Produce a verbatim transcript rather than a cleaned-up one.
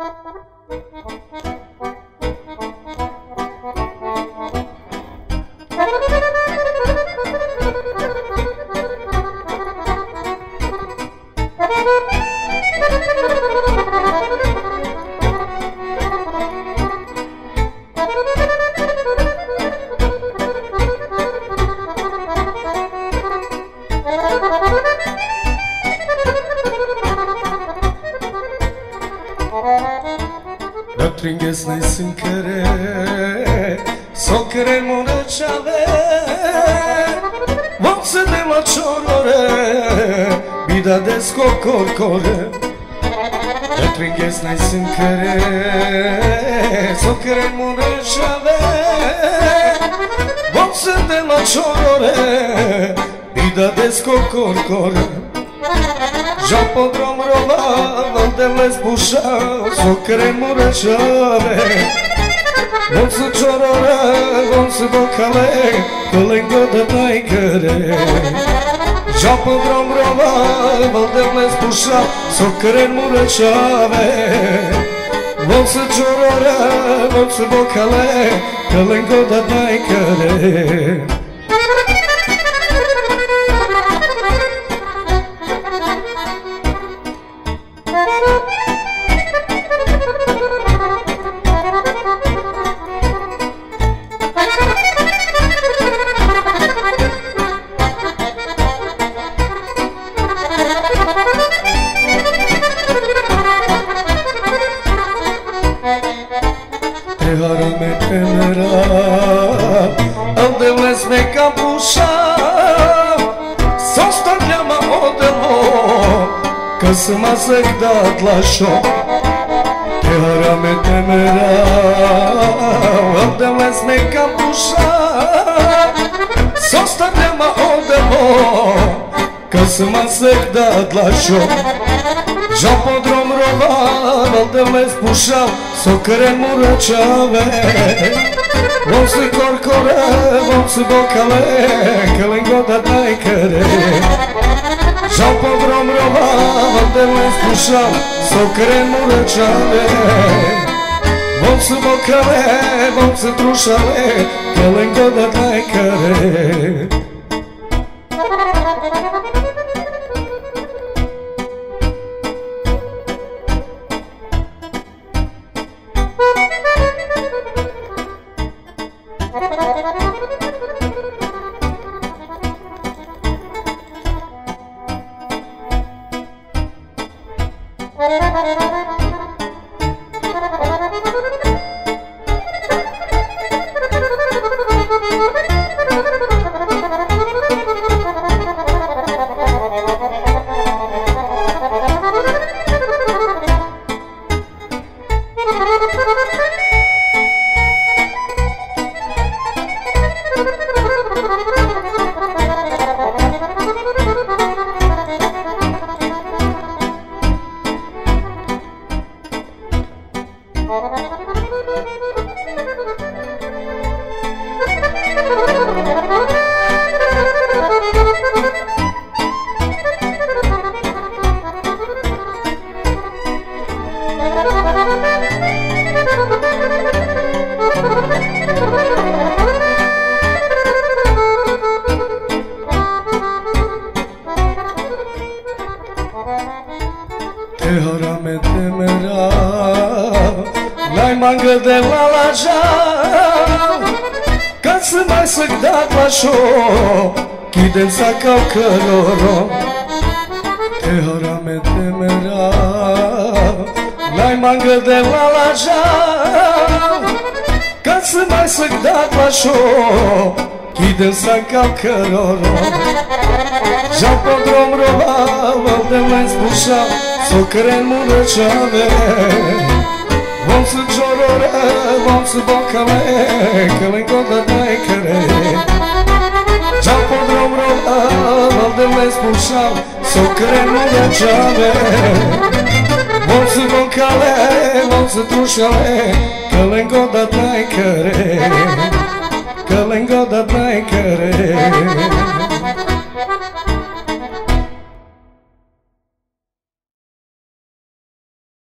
Tringues nei sincere, so che remore c'ave, vonse de la ciorore, bida desco corcore. Tringues nei sincere, so che remore c'ave, vonse de la ciorore, bida desco corcore. Já podrom rolar, valdeles puxar, só queremos rachare. Vão se chorar, vão se bocale, que língua da mãe querer. Já podrom rolar, valdeles puxar, só queremos rachare. Vão se chorar, vão se bocale, que língua da mãe querer. Harame temera, aldeles me capușa, s-o stăgleama odelo, că să mă zăc dat la șoc. Te harame temera, aldeles me capușa, s-o stăgleama odelo, că să mă zăc dat la șoc. Já podrom rolar, aldeles puxar, só queremos rachave. Vão se corcore, vão se bocale, que língua da mãe querer. Já podrom rolar, aldeles puxar, só queremos rachave. Vão se bocale, vão se truxale, que língua da mãe querer. Te harame temera, n-ai mangă de la la geam, ca să mai să dat la șo, chidem sa ca căroro. Te harame temera, n-ai mangă de la la geam, ca să mai să dat la șo, chidem sa ca căroro. Já podrom rolar, aldeles puxar, só queremos rachave. Vão se chorar, vão se bocale, que língua da mãe querer. Já podrom rolar, aldeles puxar, só queremos rachave. Vão se bocale, vão se truxale, que língua da mãe querer. Que língua da mãe querer.